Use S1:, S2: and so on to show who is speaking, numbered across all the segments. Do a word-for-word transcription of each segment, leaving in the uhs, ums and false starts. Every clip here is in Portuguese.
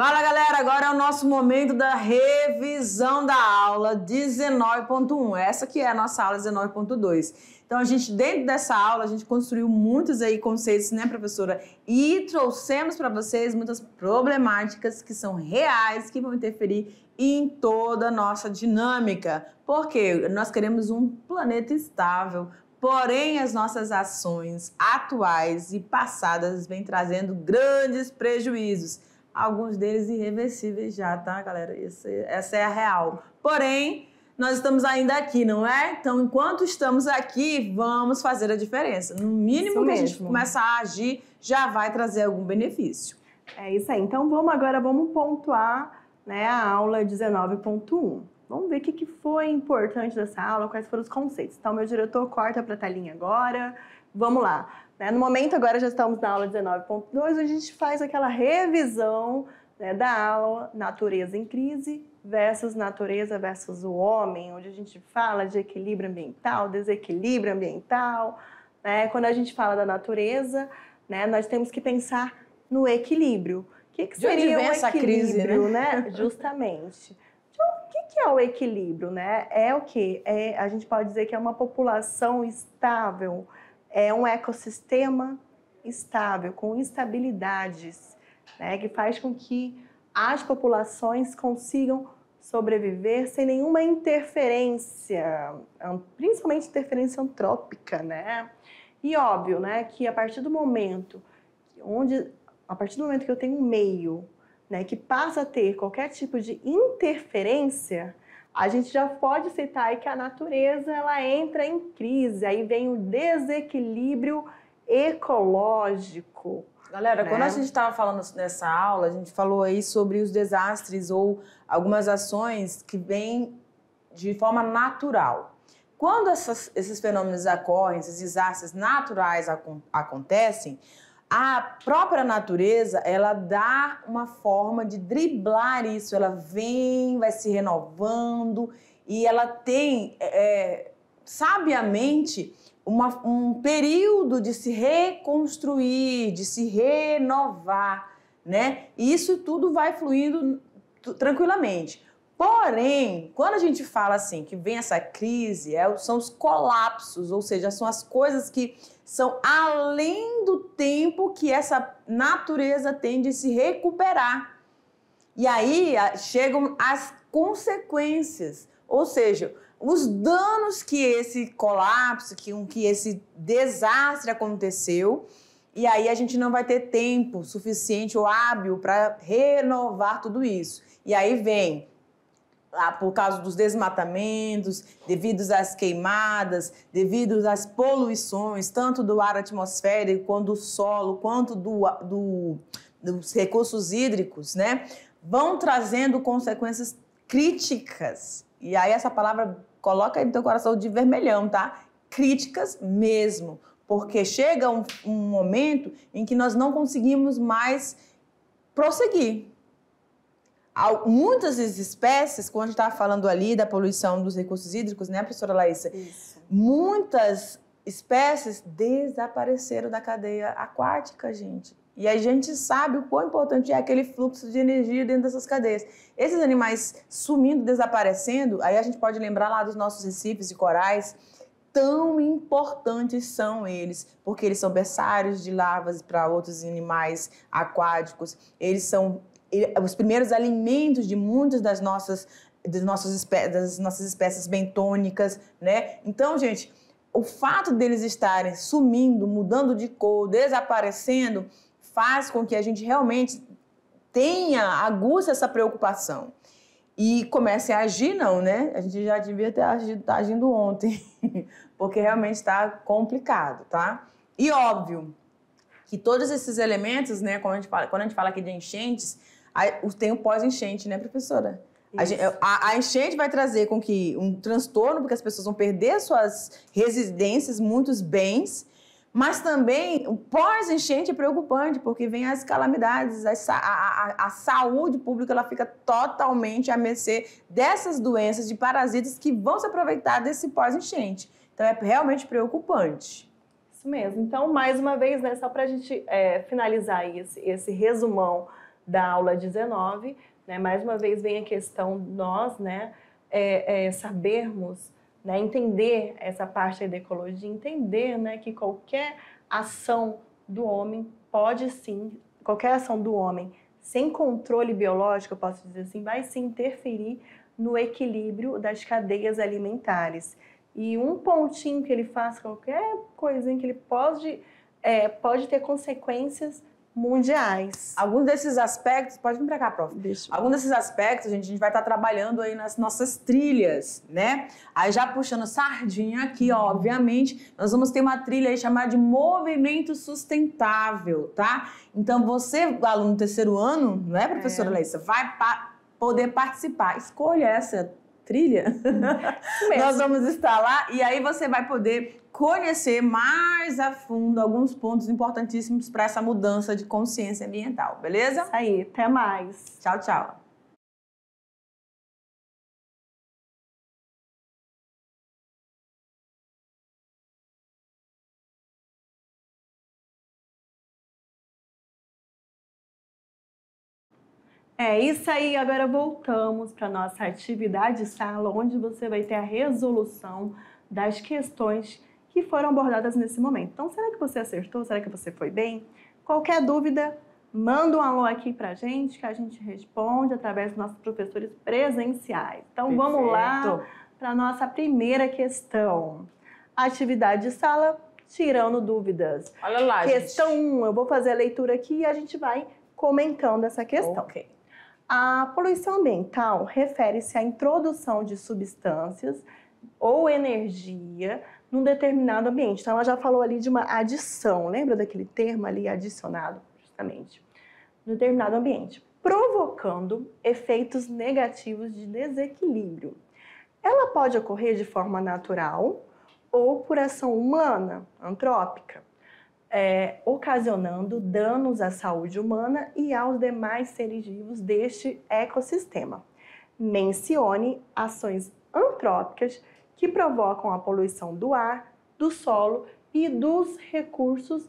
S1: Fala, galera! Agora é o nosso momento da revisão da aula dezenove ponto um. Essa que é a nossa aula dezenove ponto dois. Então, a gente, dentro dessa aula, a gente construiu muitos aí conceitos, né, professora? E trouxemos para vocês muitas problemáticas que são reais, que vão interferir em toda a nossa dinâmica. Porque nós queremos um planeta estável, porém as nossas ações atuais e passadas vêm trazendo grandes prejuízos. Alguns deles irreversíveis já, tá, galera? Esse, essa é a real. Porém, nós estamos ainda aqui, não é? Então, enquanto estamos aqui, vamos fazer a diferença. No mínimo que a gente começar a agir, já vai trazer algum benefício.
S2: É isso aí. Então, vamos agora, vamos pontuar, né, a aula dezenove ponto um. Vamos ver o que foi importante dessa aula, quais foram os conceitos. Então, meu diretor corta para a telinha agora. Vamos lá. No momento, agora já estamos na aula dezenove ponto dois, onde a gente faz aquela revisão, né, da aula Natureza em Crise versus Natureza versus o Homem, onde a gente fala de equilíbrio ambiental, desequilíbrio ambiental. Né? Quando a gente fala da natureza, né, nós temos que pensar no equilíbrio. O que, que seria o
S1: essa
S2: equilíbrio,
S1: crise, né?
S2: né? Justamente. Então, o que, que é o equilíbrio? Né? É o quê? É, a gente pode dizer que é uma população estável, é um ecossistema estável, com instabilidades, né, que faz com que as populações consigam sobreviver sem nenhuma interferência, principalmente interferência antrópica, né? E óbvio, né, que a partir do momento onde, a partir do momento que eu tenho um meio, né, que passa a ter qualquer tipo de interferência, a gente já pode citar aí que a natureza ela entra em crise, aí vem o desequilíbrio ecológico.
S1: Galera,
S2: né?
S1: Quando a gente estava falando nessa aula, a gente falou aí sobre os desastres ou algumas ações que vêm de forma natural. Quando essas, esses fenômenos ocorrem, esses desastres naturais acon- acontecem, a própria natureza, ela dá uma forma de driblar isso, ela vem, vai se renovando e ela tem, é, sabiamente, uma, um período de se reconstruir, de se renovar, né? E isso tudo vai fluindo tranquilamente. Porém, quando a gente fala assim, que vem essa crise, é, são os colapsos, ou seja, são as coisas que são além do tempo que essa natureza tem de se recuperar. E aí chegam as consequências, ou seja, os danos que esse colapso, que, que esse desastre aconteceu, e aí a gente não vai ter tempo suficiente ou hábil para renovar tudo isso. E aí vem, por causa dos desmatamentos, devido às queimadas, devido às poluições, tanto do ar atmosférico, quanto do solo, quanto do, do, dos recursos hídricos, né? Vão trazendo consequências críticas. E aí essa palavra coloca aí no teu coração de vermelhão, tá? Críticas mesmo. Porque chega um, um momento em que nós não conseguimos mais prosseguir. Muitas das espécies, quando a gente estava falando ali da poluição dos recursos hídricos, né, professora Laísa?
S2: Isso.
S1: Muitas espécies desapareceram da cadeia aquática, gente. E a gente sabe o quão importante é aquele fluxo de energia dentro dessas cadeias. Esses animais sumindo, desaparecendo, aí a gente pode lembrar lá dos nossos recifes de corais, tão importantes são eles, porque eles são berçários de larvas para outros animais aquáticos, eles são os primeiros alimentos de muitas das nossas, das nossas, espé das nossas espécies bentônicas, né? Então, gente, o fato deles estarem sumindo, mudando de cor, desaparecendo, faz com que a gente realmente tenha, aguça essa preocupação. E comece a agir, não, né? A gente já devia ter agido, tá agindo ontem, porque realmente está complicado, tá? E óbvio que todos esses elementos, né, quando a gente fala, quando a gente fala aqui de enchentes, tem o pós-enchente, né, professora? A, gente, a, a enchente vai trazer com que um transtorno, porque as pessoas vão perder suas residências, muitos bens, mas também o pós-enchente é preocupante, porque vem as calamidades, a, a, a, a saúde pública ela fica totalmente à mercê dessas doenças, de parasitas que vão se aproveitar desse pós-enchente. Então é realmente preocupante.
S2: Isso mesmo. Então, mais uma vez, né, só para a gente é, finalizar esse, esse resumão da aula dezenove, né? Mais uma vez vem a questão de nós, né, é, é, sabermos, né, entender essa parte da ecologia, entender, né, que qualquer ação do homem pode sim, qualquer ação do homem sem controle biológico, eu posso dizer assim, vai se interferir no equilíbrio das cadeias alimentares. E um pontinho que ele faz, qualquer coisinha que ele pode, é, pode ter consequências mundiais.
S1: Alguns desses aspectos, pode vir para cá, prof.
S2: Deixa eu...
S1: Alguns desses aspectos, gente, a gente vai estar trabalhando aí nas nossas trilhas, né? Aí já puxando sardinha aqui, ó, obviamente, nós vamos ter uma trilha aí chamada de movimento sustentável, tá? Então você, aluno do terceiro ano, não é, professora é. Leissa, vai pa poder participar. Escolha essa trilha. Nós vamos estar lá e aí você vai poder conhecer mais a fundo alguns pontos importantíssimos para essa mudança de consciência ambiental, beleza?
S2: Isso aí, até mais.
S1: Tchau, tchau.
S2: É isso aí, agora voltamos para a nossa atividade sala, onde você vai ter a resolução das questões que foram abordadas nesse momento. Então, será que você acertou? Será que você foi bem? Qualquer dúvida, manda um alô aqui pra gente, que a gente responde através dos nossos professores presenciais. Então, perfeito. Vamos lá para a nossa primeira questão. Atividade de sala, tirando dúvidas.
S1: Olha lá,
S2: questão um, eu vou fazer a leitura aqui e a gente vai comentando essa questão.
S1: Ok.
S2: A poluição ambiental refere-se à introdução de substâncias ou energia num determinado ambiente. Então, ela já falou ali de uma adição, lembra daquele termo ali, adicionado, justamente, no determinado ambiente, provocando efeitos negativos de desequilíbrio. Ela pode ocorrer de forma natural ou por ação humana, antrópica, é, ocasionando danos à saúde humana e aos demais seres vivos deste ecossistema. Mencione ações antrópicas que provocam a poluição do ar, do solo e dos recursos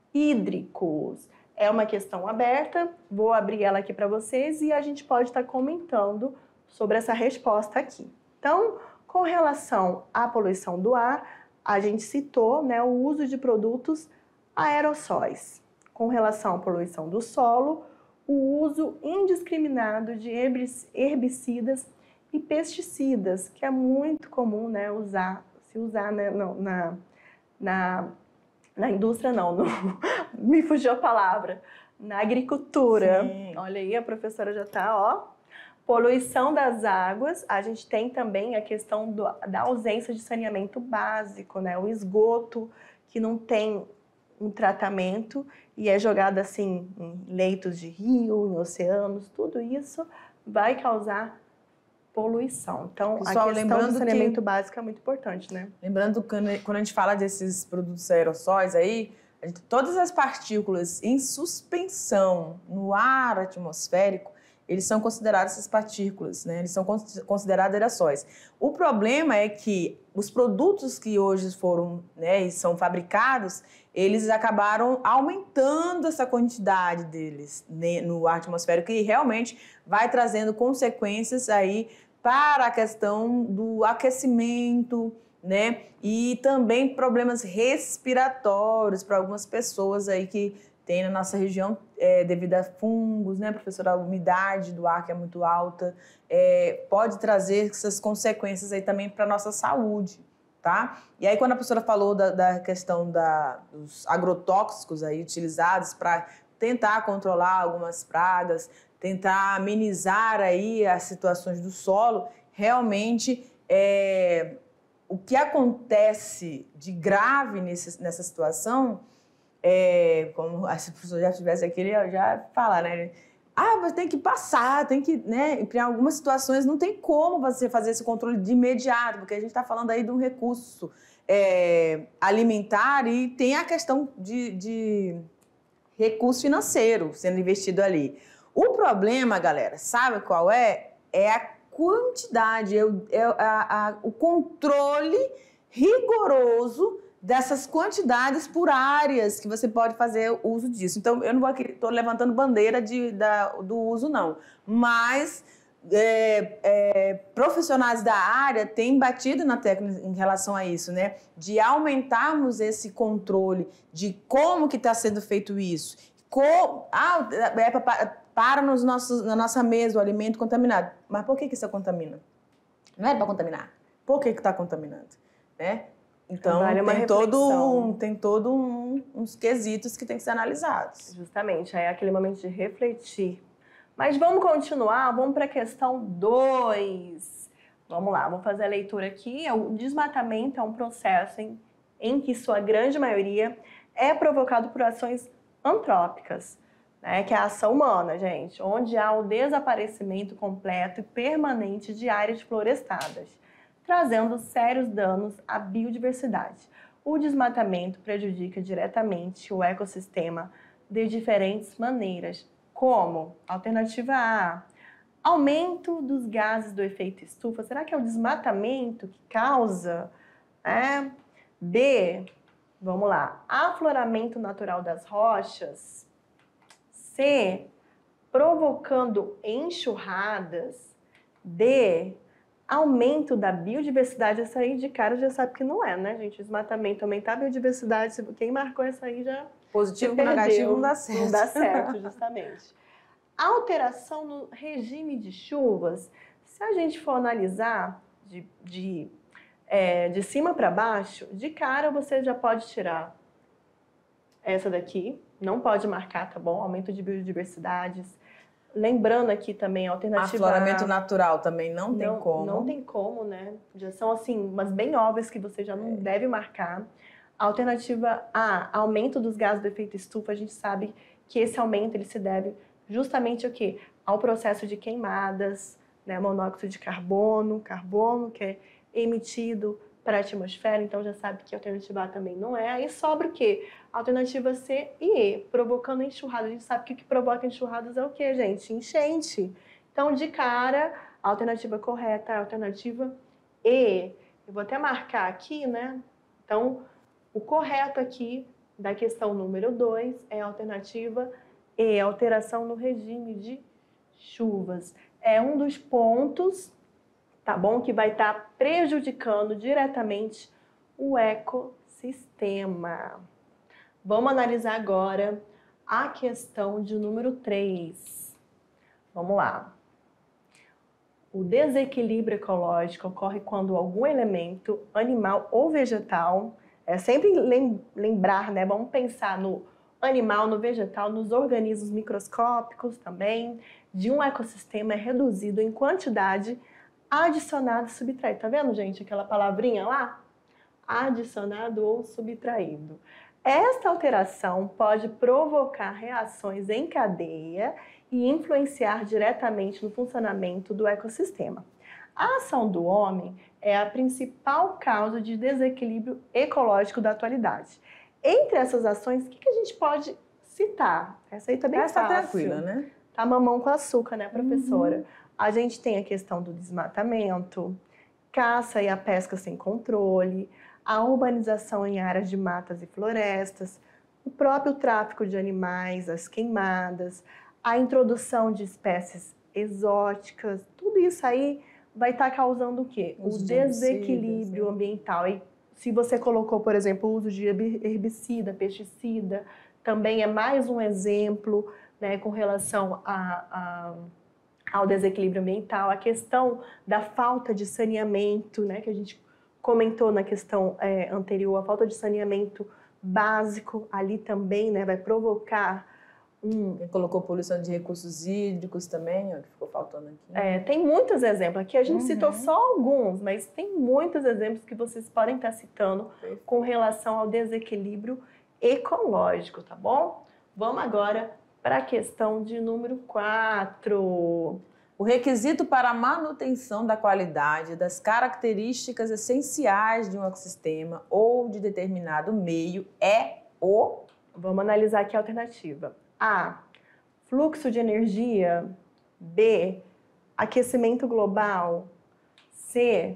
S2: hídricos. É uma questão aberta, vou abrir ela aqui para vocês e a gente pode estar comentando sobre essa resposta aqui. Então, com relação à poluição do ar, a gente citou, né, o uso de produtos aerossóis. Com relação à poluição do solo, o uso indiscriminado de herbicidas e pesticidas, que é muito comum, né, usar, se usar, né, não, na, na, na indústria, não, no, me fugiu a palavra, na agricultura.
S1: Sim.
S2: Olha aí, a professora já está, ó. Poluição das águas, a gente tem também a questão do, da ausência de saneamento básico, né, o esgoto que não tem um tratamento e é jogado assim em leitos de rio, em oceanos, tudo isso vai causar poluição. Então,
S1: pessoal,
S2: a questão do saneamento
S1: que,
S2: básico é muito importante, né?
S1: Lembrando que quando a gente fala desses produtos aerossóis aí, a gente, todas as partículas em suspensão no ar atmosférico, eles são considerados essas partículas, né? Eles são considerados aerossóis. O problema é que os produtos que hoje foram, né, e são fabricados, eles acabaram aumentando essa quantidade deles, né, no ar atmosférico, e realmente vai trazendo consequências aí para a questão do aquecimento, né? E também problemas respiratórios para algumas pessoas aí que tem na nossa região, é, devido a fungos, né, professora? A umidade do ar que é muito alta, é, pode trazer essas consequências aí também para a nossa saúde, tá? E aí, quando a professora falou da, da questão da, dos agrotóxicos aí utilizados para tentar controlar algumas pragas, tentar amenizar aí as situações do solo, realmente, é, o que acontece de grave nesse, nessa situação... É, como se a pessoa já estivesse aqui, ele já fala, né? Ah, mas tem que passar, tem que, né? Em algumas situações não tem como você fazer esse controle de imediato, porque a gente está falando aí de um recurso é, alimentar e tem a questão de, de recurso financeiro sendo investido ali. O problema, galera, sabe qual é? É a quantidade, é o, é a, a, o controle rigoroso dessas quantidades por áreas que você pode fazer uso disso. Então, eu não vou aqui, estou levantando bandeira de, da, do uso, não. Mas é, é, profissionais da área têm batido na tecla em relação a isso, né? De aumentarmos esse controle de como que está sendo feito isso. Com, ah, é para, para nos nossos, na nossa mesa o alimento contaminado. Mas por que, que isso contamina? Não é para contaminar. Por que está contaminando? Né? Então, vale tem, todo um, tem todo um, uns quesitos que tem que ser analisados.
S2: Justamente, aí é aquele momento de refletir. Mas vamos continuar, vamos para a questão dois. Vamos lá, vamos fazer a leitura aqui. O desmatamento é um processo em, em que sua grande maioria é provocado por ações antrópicas, né, que é a ação humana, gente, onde há o desaparecimento completo e permanente de áreas florestadas, trazendo sérios danos à biodiversidade. O desmatamento prejudica diretamente o ecossistema de diferentes maneiras, como alternativa A, aumento dos gases do efeito estufa. Será que é o desmatamento que causa? É. B, vamos lá, afloramento natural das rochas. C, provocando enxurradas. D, aumento da biodiversidade. Essa aí de cara já sabe que não é, né, gente? Desmatamento, aumentar a biodiversidade. Quem marcou essa aí já
S1: positivo com negativo não dá certo.
S2: Não dá certo, justamente. Alteração no regime de chuvas. Se a gente for analisar de, de, é, de cima para baixo, de cara você já pode tirar essa daqui. Não pode marcar, tá bom? Aumento de biodiversidades. Lembrando aqui também a alternativa...
S1: Afloramento natural também não tem
S2: não,
S1: como.
S2: Não tem como, né? Já são, assim, umas bem óbvias que você já não é. deve marcar. A alternativa A, aumento dos gases do efeito estufa. A gente sabe que esse aumento ele se deve justamente ao quê? Ao processo de queimadas, né? Monóxido de carbono, carbono que é emitido para a atmosfera, então já sabe que a alternativa A também não é. Aí sobra o quê? Alternativa C e E, provocando enxurrada. A gente sabe que o que provoca enxurradas é o quê, gente? Enchente. Então, de cara, a alternativa correta é a alternativa E. Eu vou até marcar aqui, né? Então, o correto aqui da questão número dois é a alternativa E, alteração no regime de chuvas. É um dos pontos, tá bom? Que vai estar prejudicando diretamente o ecossistema. Vamos analisar agora a questão de número três. Vamos lá. O desequilíbrio ecológico ocorre quando algum elemento animal ou vegetal, é sempre lembrar, né? Vamos pensar no animal, no vegetal, nos organismos microscópicos também, de um ecossistema é reduzido em quantidade, adicionado, subtraído. Tá vendo, gente, aquela palavrinha lá? Adicionado ou subtraído. Esta alteração pode provocar reações em cadeia e influenciar diretamente no funcionamento do ecossistema. A ação do homem é a principal causa de desequilíbrio ecológico da atualidade. Entre essas ações, o que a gente pode citar? Essa aí tá bem
S1: Essa
S2: fácil.
S1: tá tranquila, né?
S2: Tá mamão com açúcar, né, professora? Uhum. A gente tem a questão do desmatamento, caça e a pesca sem controle, a urbanização em áreas de matas e florestas, o próprio tráfico de animais, as queimadas, a introdução de espécies exóticas, tudo isso aí vai estar causando o quê? O desequilíbrio ambiental. E se você colocou, por exemplo, o uso de herbicida, pesticida, também é mais um exemplo, né, com relação a, a, ao desequilíbrio ambiental, a questão da falta de saneamento, né, que a gente comentou na questão é, anterior, a falta de saneamento básico ali também, né, vai provocar um...
S1: Quem colocou poluição de recursos hídricos também, ó, que ficou faltando aqui.
S2: É, tem muitos exemplos. Aqui a gente
S1: uhum.
S2: citou só alguns, mas tem muitos exemplos que vocês podem estar citando Perfeito. Com relação ao desequilíbrio ecológico, tá bom? Vamos agora para a questão de número quatro.
S1: O requisito para a manutenção da qualidade das características essenciais de um ecossistema ou de determinado meio é o...
S2: Vamos analisar aqui a alternativa. A, fluxo de energia. B, aquecimento global. C,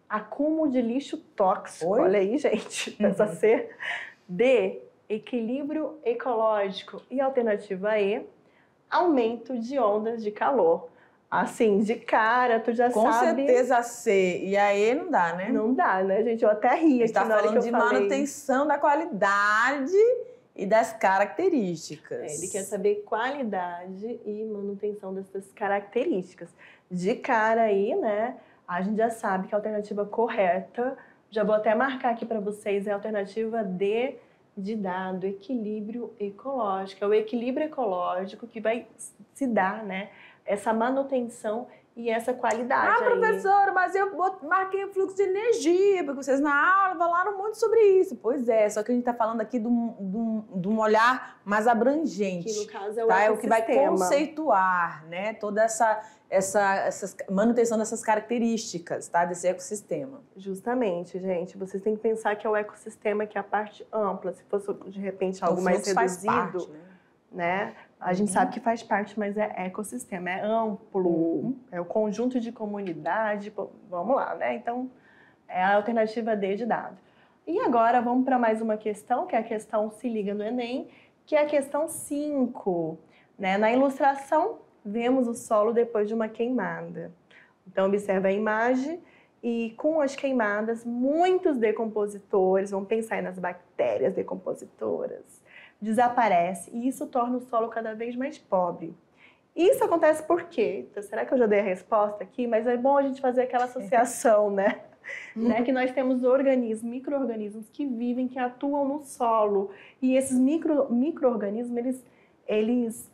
S2: acúmulo de lixo tóxico.
S1: Oi?
S2: Olha aí, gente, essa
S1: Uhum.
S2: C. D, equilíbrio ecológico. E alternativa E, aumento de ondas de calor. Assim, de cara, tu já
S1: Com
S2: sabe...
S1: certeza a C e a E não dá, né?
S2: Não dá, né, gente? Eu até ri
S1: A
S2: aqui
S1: gente tá
S2: na hora que
S1: falando
S2: eu
S1: de
S2: falei.
S1: manutenção da qualidade e das características.
S2: É, ele quer saber qualidade e manutenção dessas características. De cara aí, né, a gente já sabe que a alternativa correta, já vou até marcar aqui para vocês, é a alternativa D de dado, equilíbrio ecológico. É o equilíbrio ecológico que vai se dar, né, essa manutenção e essa qualidade.
S1: Ah,
S2: aí.
S1: professora, mas eu bot- marquei o fluxo de energia, porque vocês na aula falaram muito sobre isso. Pois é, só que a gente está falando aqui de um, de um- de um olhar mais abrangente.
S2: Que no caso é o
S1: Tá? É o que vai
S2: ecossistema.
S1: conceituar, né, toda essa, essa essas, manutenção dessas características, tá, desse ecossistema.
S2: Justamente, gente. Vocês têm que pensar que é o ecossistema, que é a parte ampla. Se fosse, de repente, algo
S1: O
S2: mais
S1: fluxo faz
S2: reduzido,
S1: parte, né?
S2: né? A gente
S1: Uhum.
S2: sabe que faz parte, mas é ecossistema, é amplo,
S1: Uhum.
S2: é o conjunto de comunidade. Pô, vamos lá, né? Então, é a alternativa D de dado. E agora vamos para mais uma questão, que é a questão Se Liga no Enem, que é a questão cinco. Né? Na ilustração, vemos o solo depois de uma queimada. Então, observa a imagem e com as queimadas, muitos decompositores, vamos pensar aí nas bactérias decompositoras, desaparece e isso torna o solo cada vez mais pobre. Isso acontece por quê? Então, será que eu já dei a resposta aqui? Mas é bom a gente fazer aquela associação, né? né? Que nós temos organismos, micro-organismos que vivem, que atuam no solo. E esses micro, micro-organismos, eles, eles,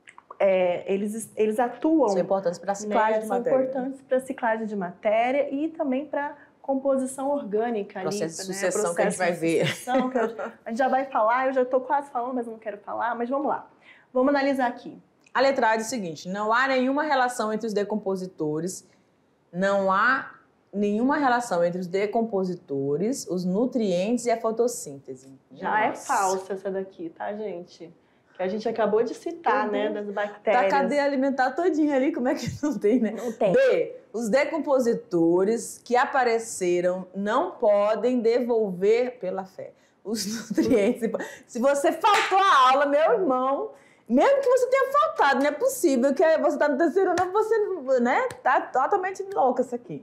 S2: é, eles, eles atuam...
S1: São importantes para a ciclagem
S2: né?
S1: de
S2: São
S1: matéria.
S2: importantes para a ciclagem de matéria e também para composição orgânica.
S1: Processo
S2: ali,
S1: de
S2: né?
S1: sucessão que a gente vai
S2: de
S1: ver.
S2: sucessão, que eu- a gente já vai falar, eu já estou quase falando, mas eu não quero falar, mas vamos lá. Vamos analisar aqui.
S1: A letra A diz o seguinte: não há nenhuma relação entre os decompositores, não há nenhuma relação entre os decompositores, os nutrientes e a fotossíntese.
S2: Já é
S1: Nossa.
S2: falsa essa daqui, tá, gente? Que a gente acabou de citar,
S1: Meu
S2: né,
S1: Deus.
S2: das
S1: Tá
S2: bactérias.
S1: a cadeia alimentar todinha ali, como é que não tem, né?
S2: Não tem.
S1: B. Os decompositores que apareceram não podem devolver pela fé os nutrientes. Se você faltou a aula, meu irmão, mesmo que você tenha faltado, não é possível que você está no terceiro ano, você, né, tá totalmente louca isso aqui.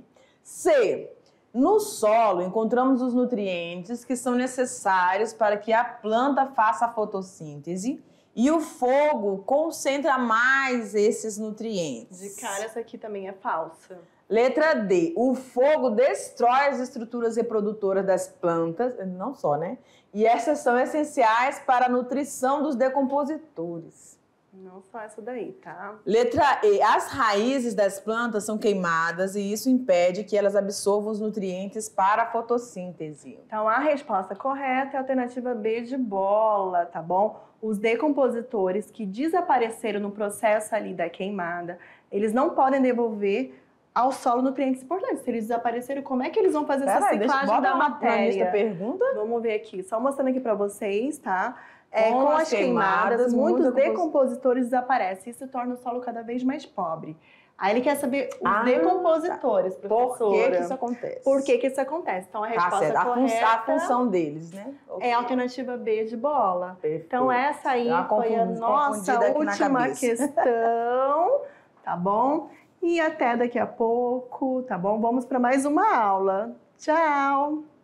S1: C. No solo, encontramos os nutrientes que são necessários para que a planta faça a fotossíntese e o fogo concentra mais esses nutrientes.
S2: De cara, essa aqui também é falsa.
S1: Letra D. O fogo destrói as estruturas reprodutoras das plantas, não só, né? E essas são essenciais para a nutrição dos decompositores.
S2: Não só essa daí, tá?
S1: Letra E. As raízes das plantas são queimadas e isso impede que elas absorvam os nutrientes para a fotossíntese.
S2: Então, a resposta correta é a alternativa B de bola, tá bom? Os decompositores que desapareceram no processo ali da queimada, eles não podem devolver ao solo nutrientes importantes. Se eles desapareceram, como é que eles vão fazer essa
S1: Peraí, deixa
S2: ciclagem
S1: bota
S2: da
S1: na- na lista
S2: matéria?
S1: pergunta.
S2: Vamos ver aqui, só mostrando aqui para vocês, tá? É,
S1: Com
S2: com
S1: as
S2: as queimadas,
S1: queimadas,
S2: muitos
S1: muita compos-
S2: decompositores desaparecem. Isso torna o solo cada vez mais pobre. Aí ele quer saber os
S1: Ah,
S2: decompositores,
S1: Por
S2: professora.
S1: que que isso acontece?
S2: Por que que isso acontece? Então, a
S1: Tá
S2: resposta
S1: certo. A, fun-
S2: correta
S1: a função deles, né?
S2: é a alternativa B de bola.
S1: Perfeito.
S2: Então, essa aí
S1: Deu uma
S2: foi a
S1: confu-
S2: nossa
S1: confundida aqui na
S2: última
S1: cabeça.
S2: questão, tá bom? E até daqui a pouco, tá bom? Vamos para mais uma aula. Tchau!